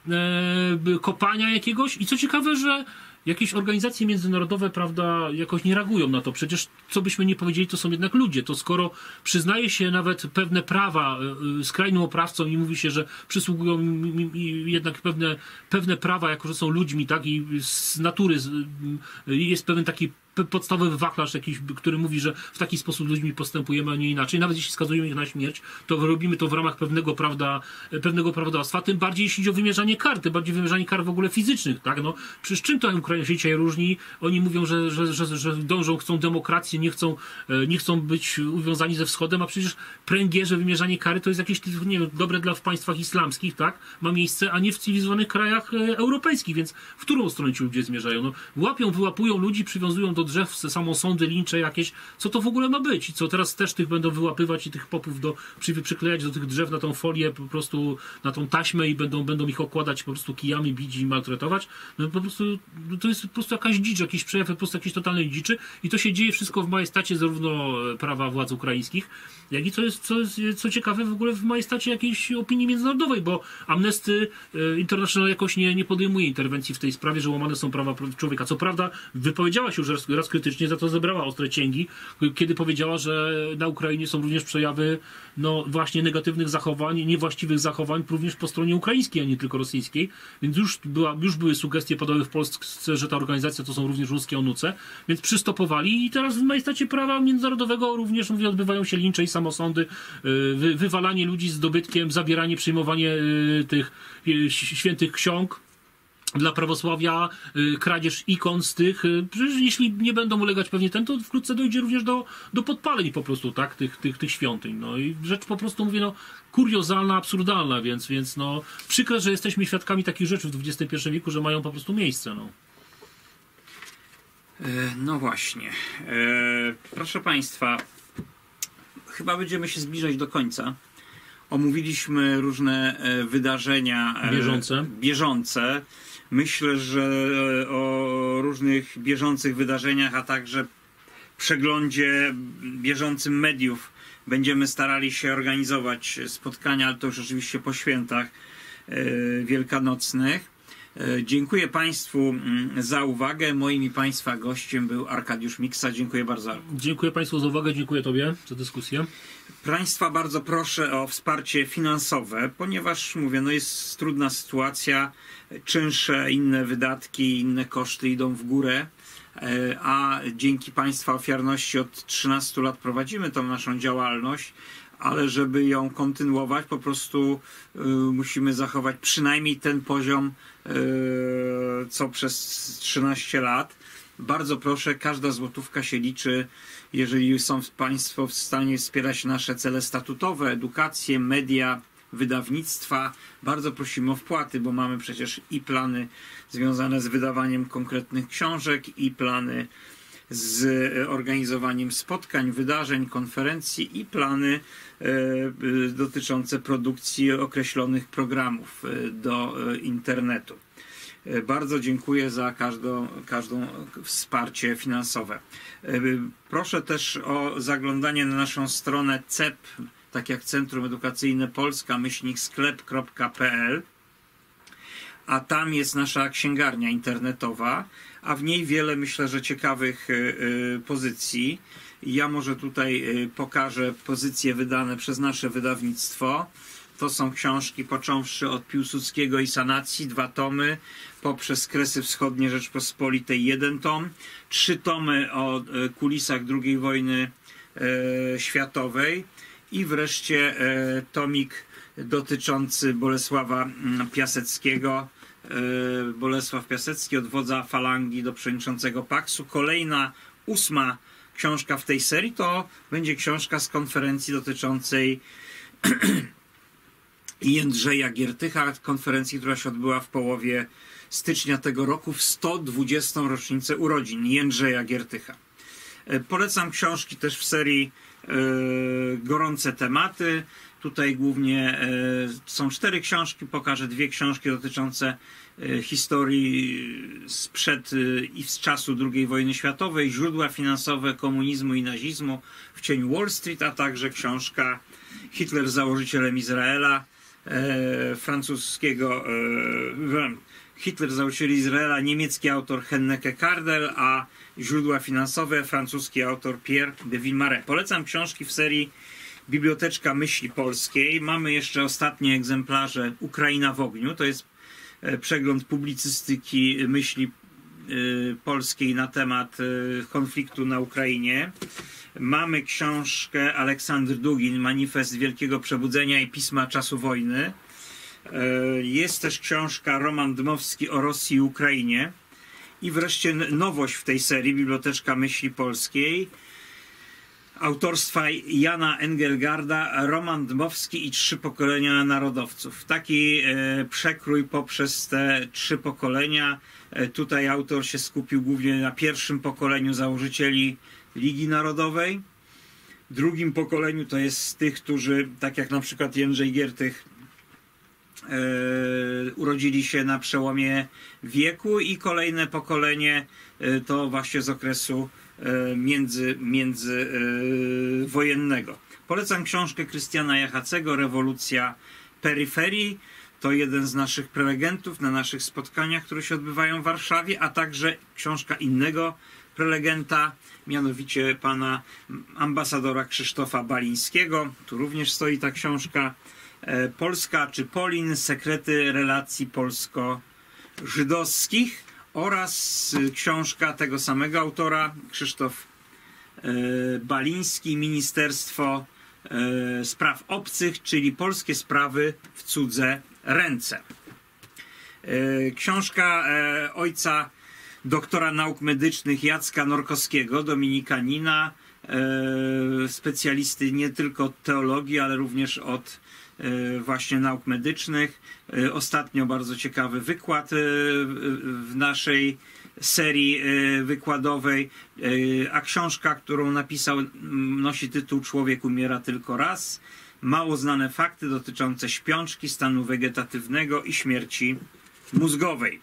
E, kopania jakiegoś i co ciekawe, że jakieś organizacje międzynarodowe, prawda, jakoś nie reagują na to. Przecież co byśmy nie powiedzieli, to są jednak ludzie. To skoro przyznaje się nawet pewne prawa y, skrajnym oprawcom i mówi się, że przysługują im jednak pewne, pewne prawa, jako że są ludźmi, tak, i z natury z, y, jest pewien taki podstawowy wachlarz jakiś, który mówi, że w taki sposób ludźmi postępujemy, a nie inaczej. Nawet jeśli skazujemy ich na śmierć, to robimy to w ramach pewnego, prawda, pewnego prawodawstwa, tym bardziej jeśli chodzi o wymierzanie kar, tym bardziej wymierzanie kar w ogóle fizycznych, tak? No, przecież czym to Ukraina się dzisiaj różni? Oni mówią, że, że, że, że dążą, chcą demokracji, nie chcą, nie chcą być uwiązani ze wschodem, a przecież pręgierze, wymierzanie kary to jest jakieś, nie wiem, dobre dla w państwach islamskich, tak? Ma miejsce, a nie w cywilizowanych krajach europejskich, więc w którą stronę ci ludzie zmierzają? No, łapią, wyłapują ludzi, przywiązują do drzew, samosądy, lincze jakieś. Co to w ogóle ma być? I co teraz też tych będą wyłapywać i tych popów do, przy, przyklejać do tych drzew na tą folię, po prostu na tą taśmę i będą, będą ich okładać po prostu kijami, bić i maltretować. No po prostu to jest po prostu jakaś dzicz, jakiś przejaw po prostu jakiejś totalnej dziczy i to się dzieje wszystko w majestacie zarówno prawa władz ukraińskich, jak i co jest, co jest co ciekawe w ogóle w majestacie jakiejś opinii międzynarodowej, bo Amnesty International jakoś nie, nie podejmuje interwencji w tej sprawie, że łamane są prawa człowieka. Co prawda wypowiedziała się już raz krytycznie za to zebrała ostre cięgi, kiedy powiedziała, że na Ukrainie są również przejawy no właśnie negatywnych zachowań, niewłaściwych zachowań również po stronie ukraińskiej, a nie tylko rosyjskiej. Więc już, była, już były sugestie padały w Polsce, że ta organizacja to są również ruskie onuce, więc przystopowali i teraz w majestacie prawa międzynarodowego również mówię, odbywają się lincze i samosądy, wy, wywalanie ludzi z dobytkiem, zabieranie, przyjmowanie tych świętych ksiąg dla prawosławia, kradzież ikon z tych, przecież jeśli nie będą ulegać pewnie ten, to wkrótce dojdzie również do, do podpaleń po prostu, tak, tych, tych, tych świątyń. No i rzecz po prostu, mówię, no, kuriozalna, absurdalna, więc, więc no, przykre, że jesteśmy świadkami takich rzeczy w dwudziestym pierwszym wieku, że mają po prostu miejsce, no. No właśnie. Proszę Państwa, chyba będziemy się zbliżać do końca. Omówiliśmy różne wydarzenia bieżące. bieżące. Myślę, że o różnych bieżących wydarzeniach, a także przeglądzie bieżącym mediów będziemy starali się organizować spotkania, ale to już oczywiście po świętach wielkanocnych. Dziękuję Państwu za uwagę. Moim i Państwa gościem był Arkadiusz Miksa. Dziękuję bardzo. Dziękuję Państwu za uwagę, dziękuję Tobie za dyskusję. Państwa bardzo proszę o wsparcie finansowe, ponieważ mówię, no jest trudna sytuacja, czynsze, inne wydatki, inne koszty idą w górę, a dzięki Państwa ofiarności od trzynastu lat prowadzimy tą naszą działalność, ale żeby ją kontynuować, po prostu y, musimy zachować przynajmniej ten poziom, y, co przez trzynaście lat. Bardzo proszę, każda złotówka się liczy. Jeżeli są Państwo w stanie wspierać nasze cele statutowe, edukację, media, wydawnictwa, bardzo prosimy o wpłaty, bo mamy przecież i plany związane z wydawaniem konkretnych książek, i plany z organizowaniem spotkań, wydarzeń, konferencji, i plany e, dotyczące produkcji określonych programów do internetu. Bardzo dziękuję za każdą, każdą wsparcie finansowe. Proszę też o zaglądanie na naszą stronę C E P, tak jak Centrum Edukacyjne Polska, myślnik sklep kropka p l, a tam jest nasza księgarnia internetowa, a w niej wiele, myślę, że ciekawych pozycji. Ja może tutaj pokażę pozycje wydane przez nasze wydawnictwo. To są książki począwszy od Piłsudskiego i Sanacji, dwa tomy, poprzez Kresy Wschodnie Rzeczpospolitej, jeden tom, trzy tomy o kulisach drugiej wojny e, światowej i wreszcie e, tomik dotyczący Bolesława Piaseckiego. E, Bolesław Piasecki od wodza falangi do przewodniczącego Paksu. Kolejna, ósma książka w tej serii to będzie książka z konferencji dotyczącej Jędrzeja Giertycha, konferencji, która się odbyła w połowie stycznia tego roku w sto dwudziestą rocznicę urodzin Jędrzeja Giertycha. Polecam książki też w serii e, Gorące tematy. Tutaj głównie e, są cztery książki, pokażę dwie książki dotyczące e, historii sprzed e, i z czasu drugiej wojny światowej, źródła finansowe komunizmu i nazizmu w cieniu Wall Street, a także książka Hitler założycielem Izraela, e, francuskiego e, Hitler założyciel Izraela, niemiecki autor Henneke Kardel, a źródła finansowe francuski autor Pierre de Villemaré. Polecam książki w serii Biblioteczka Myśli Polskiej. Mamy jeszcze ostatnie egzemplarze Ukraina w ogniu. To jest przegląd publicystyki myśli polskiej na temat konfliktu na Ukrainie. Mamy książkę Aleksandr Dugin, Manifest Wielkiego Przebudzenia i Pisma Czasu Wojny. Jest też książka Roman Dmowski o Rosji i Ukrainie. I wreszcie nowość w tej serii, Biblioteczka Myśli Polskiej, autorstwa Jana Engelgarda, Roman Dmowski i trzy pokolenia narodowców. Taki e, przekrój poprzez te trzy pokolenia. E, tutaj autor się skupił głównie na pierwszym pokoleniu założycieli Ligi Narodowej. Drugim pokoleniu to jest z tych, którzy, tak jak na przykład Jędrzej Giertych, e, urodzili się na przełomie wieku, i kolejne pokolenie e, to właśnie z okresu między, międzywojennego. Polecam książkę Krystiana Jachacego, Rewolucja Peryferii. To jeden z naszych prelegentów na naszych spotkaniach, które się odbywają w Warszawie, a także książka innego prelegenta, mianowicie pana ambasadora Krzysztofa Balińskiego. Tu również stoi ta książka. Polska czy Polin, sekrety relacji polsko-żydowskich, oraz książka tego samego autora, Krzysztof Baliński, Ministerstwo Spraw Obcych, czyli polskie sprawy w cudze ręce. Książka ojca doktora nauk medycznych Jacka Norkowskiego, dominikanina, specjalisty nie tylko od teologii, ale również od właśnie nauk medycznych. Ostatnio bardzo ciekawy wykład w naszej serii wykładowej, a książka, którą napisał, nosi tytuł Człowiek umiera tylko raz. Mało znane fakty dotyczące śpiączki, stanu wegetatywnego i śmierci mózgowej.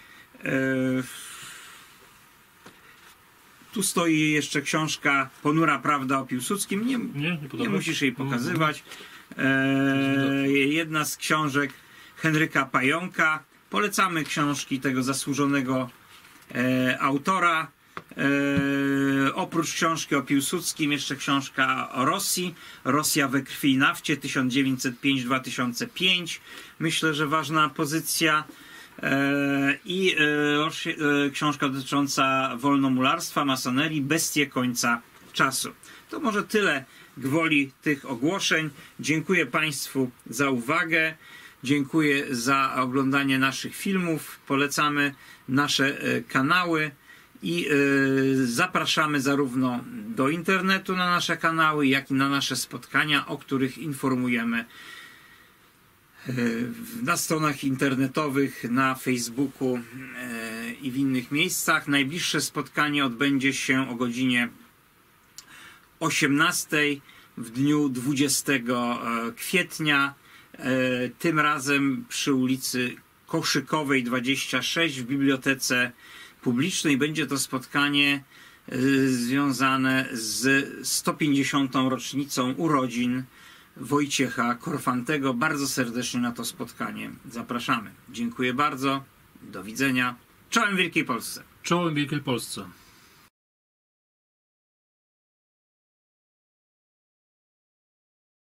Tu stoi jeszcze książka Ponura prawda o Piłsudskim. Nie, nie, nie, nie musisz jej pokazywać. E, jedna z książek Henryka Pająka. Polecamy książki tego zasłużonego e, autora. E, oprócz książki o Piłsudskim jeszcze książka o Rosji. Rosja we krwi i nafcie tysiąc dziewięćset pięć do dwa tysiące piątego. Myślę, że ważna pozycja. E, I e, książka dotycząca wolnomularstwa, masonerii, bestie końca czasu. To może tyle gwoli tych ogłoszeń. Dziękuję Państwu za uwagę. Dziękuję za oglądanie naszych filmów. Polecamy nasze kanały i zapraszamy zarówno do internetu na nasze kanały, jak i na nasze spotkania, o których informujemy na stronach internetowych, na Facebooku i w innych miejscach. Najbliższe spotkanie odbędzie się o godzinie osiemnastej w dniu dwudziestego kwietnia, tym razem przy ulicy Koszykowej dwadzieścia sześć w Bibliotece Publicznej. Będzie to spotkanie związane z sto pięćdziesiątą rocznicą urodzin Wojciecha Korfantego. Bardzo serdecznie na to spotkanie zapraszamy. Dziękuję bardzo. Do widzenia. Czołem Wielkiej Polsce. Czołem Wielkiej Polsce.